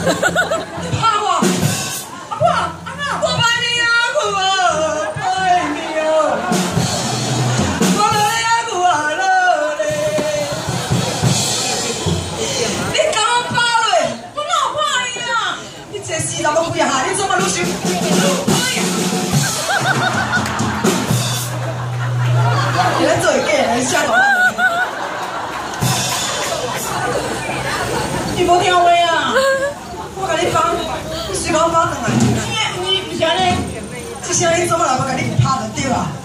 你怕我？阿婆，阿妈，我怕你啊，苦啊，爱你哦。我落来啊，苦啊，落来。你敢我包嘞？我哪有怕你啊？你这死人要几下？你怎么愈想愈怕呀？你来做假来吓我。 你无听话啊！我甲你讲，你随我跑转来。你不是安尼，这声你怎么来？我甲你拍就对啊！